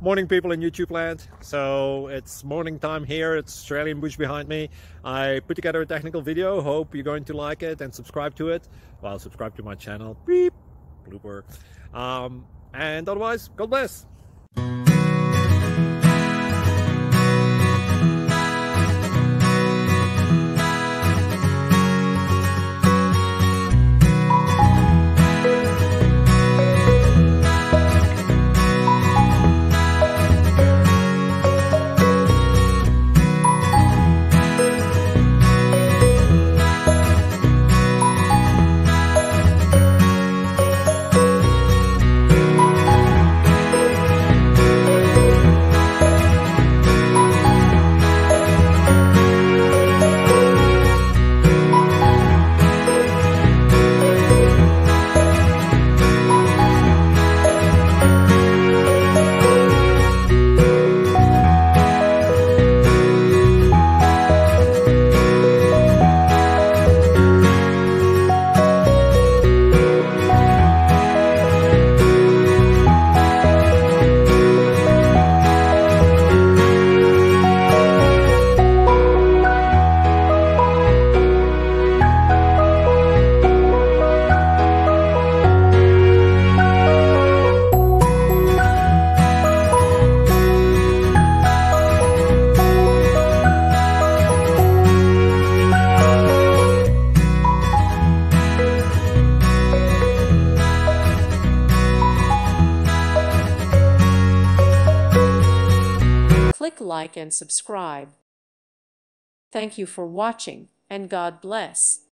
Morning, people in YouTube land. So it's morning time here. It's Australian bush behind me. I put together a technical video. Hope you're going to like it and subscribe to it. Well, subscribe to my channel. Beep. Blooper. And otherwise, God bless. Click like and subscribe. Thank you for watching, and God bless.